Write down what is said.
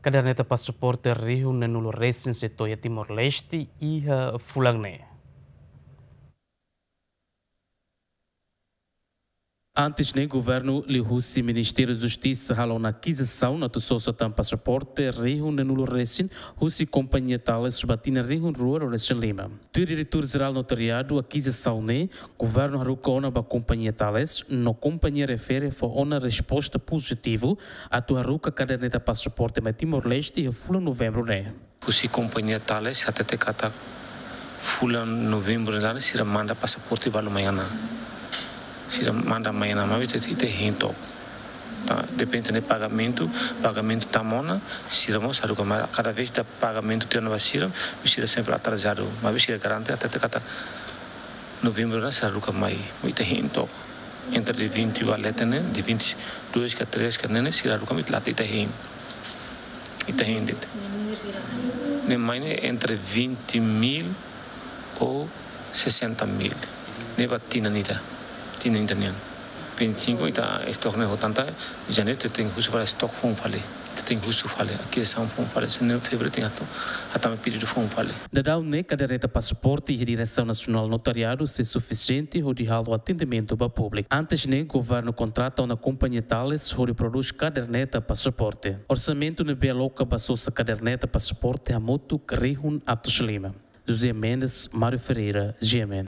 Caderneta passaporte Rio Nanulo Racing setor Timor-Leste e Fulangne. Antes, o governo Lihusi Ministério da Justiça halou na aquisição na Tusosa tam passaporte Rio Nanulo Racing, Husi Companhia Tales Batina Rio Rural Racing Lima. O diretor-geral notariado aquisição ne governo Haruka ba Companhia Tales, no companhia refere foi uma resposta positiva a tua Haruka caderneta passaporte ma Timor-Leste e Fulan novembro ne. Husi Companhia Tales até te kata Fulan novembro ne se manda passaporte balu mayana. Se manda amanhã na mão, tem rento. Depende do pagamento tamona, se vamos a cada vez que pagamento tem uma vacina, vira sempre atrasado, mas vira garante até que novembro não será nunca mais, muito rento. Entre 20 valete né, de 22 que 3 que né, será nunca mais lá tem rento. E tem rento. Nem mais entre 20 mil ou 60 mil. Nem batina nida. Tinha internet. 25 está estoque não tanta janeiro tem custo para estoque fome falei tem custo falei aqui são fome falei janeiro fevereiro tem até me pedido fome falei. Dadau ne caderneta passaporte e direção nacional notariado se suficiente ou de halo atendimento para público. Antes ne governo contrata uma companhia tales onde produz caderneta passaporte. Orçamento ne beloca basosa caderneta passaporte a moto Rihun Atos Lima. José Mendes, Mário Ferreira, GMN.